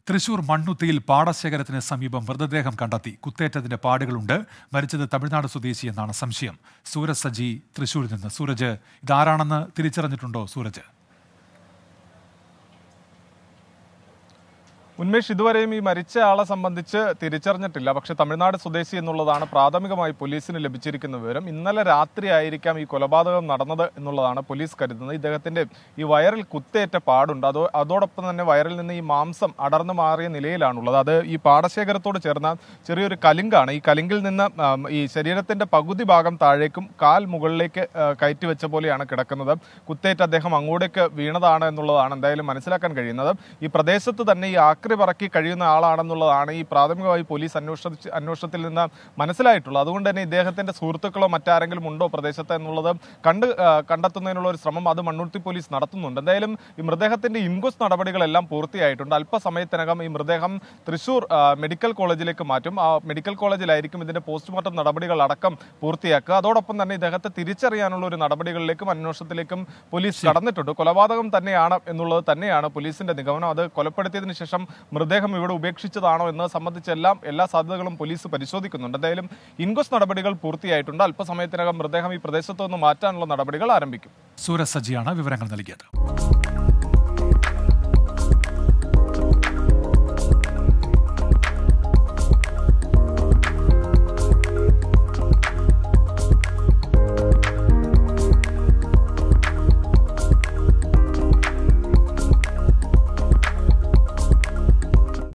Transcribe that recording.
തൃശൂർ മണ്ണുത്തിയിൽ പാടശേഖരത്തിന് സമീപം മൃതദേഹം കണ്ടെത്തി. കുത്തേറ്റതിന്റെ പാടുകളുണ്ട്. മരിച്ചത് തമിഴ്നാട് സ്വദേശിയെന്നാണ് സംശയം. സൂരജ് സജി തൃശൂരിൽ നിന്ന്. സൂരജ്, ഇതാരാണെന്ന് തിരിച്ചറിഞ്ഞിട്ടുണ്ടോ? സൂരജ്, ഉന്മേഷ്, ഇതുവരെയും ഈ മരിച്ച ആളെ സംബന്ധിച്ച് തിരിച്ചറിഞ്ഞിട്ടില്ല. പക്ഷെ തമിഴ്നാട് സ്വദേശി എന്നുള്ളതാണ് പ്രാഥമികമായി പോലീസിന് ലഭിച്ചിരിക്കുന്ന വിവരം. ഇന്നലെ രാത്രി ആയിരിക്കാം ഈ കൊലപാതകം നടന്നത് എന്നുള്ളതാണ് പോലീസ് കരുതുന്നത്. ഇദ്ദേഹത്തിന്റെ ഈ വയറിൽ കുത്തേറ്റ പാടുണ്ട്. അതോടൊപ്പം തന്നെ വയറിൽ നിന്ന് ഈ മാംസം അടർന്നു മാറിയ നിലയിലാണുള്ളത്. അത് ഈ പാടശേഖരത്തോട് ചേർന്ന ചെറിയൊരു കലിങ്കാണ്. ഈ കലിങ്കിൽ നിന്ന് ഈ ശരീരത്തിന്റെ പകുതി ഭാഗം താഴേക്കും കാൽ മുകളിലേക്ക് കയറ്റി വെച്ച പോലെയാണ് കിടക്കുന്നത്. കുത്തേറ്റ് അദ്ദേഹം അങ്ങോട്ടേക്ക് വീണതാണ് എന്നുള്ളതാണ് എന്തായാലും മനസ്സിലാക്കാൻ കഴിയുന്നത്. ഈ പ്രദേശത്ത് തന്നെ ഈ പറക്കി കഴിയുന്ന ആളാണെന്നുള്ളതാണ് ഈ പ്രാഥമികമായി പോലീസ് അന്വേഷണത്തിൽ നിന്ന് മനസ്സിലായിട്ടുള്ളത്. അതുകൊണ്ട് തന്നെ ഇദ്ദേഹത്തിന്റെ സുഹൃത്തുക്കളോ മറ്റാരെങ്കിലും ഉണ്ടോ പ്രദേശത്ത് എന്നുള്ളത് കണ്ടെത്തുന്നതിനുള്ള ഒരു ശ്രമം അത് മണ്ണുത്തി പോലീസ് നടത്തുന്നുണ്ട്. എന്തായാലും ഈ മൃതദേഹത്തിന്റെ ഇൻക്വസ്റ്റ് നടപടികളെല്ലാം പൂർത്തിയായിട്ടുണ്ട്. അല്പസമയത്തിനകം ഈ മൃതദേഹം തൃശൂർ മെഡിക്കൽ കോളേജിലേക്ക് മാറ്റും. ആ മെഡിക്കൽ കോളേജിലായിരിക്കും ഇതിന്റെ പോസ്റ്റ്മോർട്ടം നടപടികൾ അടക്കം പൂർത്തിയാക്കുക. അതോടൊപ്പം തന്നെ ഇദ്ദേഹത്തെ തിരിച്ചറിയാനുള്ള ഒരു നടപടികളിലേക്കും അന്വേഷണത്തിലേക്കും പോലീസ് കടന്നിട്ടുണ്ട്. കൊലപാതകം തന്നെയാണ് എന്നുള്ളത് തന്നെയാണ് പോലീസിന്റെ നിഗമനം. അത് കൊലപ്പെടുത്തിയതിനു ശേഷം മൃതദേഹം ഇവിടെ ഉപേക്ഷിച്ചതാണോ എന്നത് സംബന്ധിച്ചെല്ലാം എല്ലാ സാധ്യതകളും പോലീസ് പരിശോധിക്കുന്നുണ്ട്. എന്തായാലും ഇൻക്വസ്റ്റ് നടപടികൾ പൂർത്തിയായിട്ടുണ്ട്. അല്പസമയത്തിനകം മൃതദേഹം ഈ പ്രദേശത്തു നിന്ന് മാറ്റാനുള്ള നടപടികൾ ആരംഭിക്കും. സൂരജ് സജിയാണ് വിവരങ്ങൾ നൽകിയത്.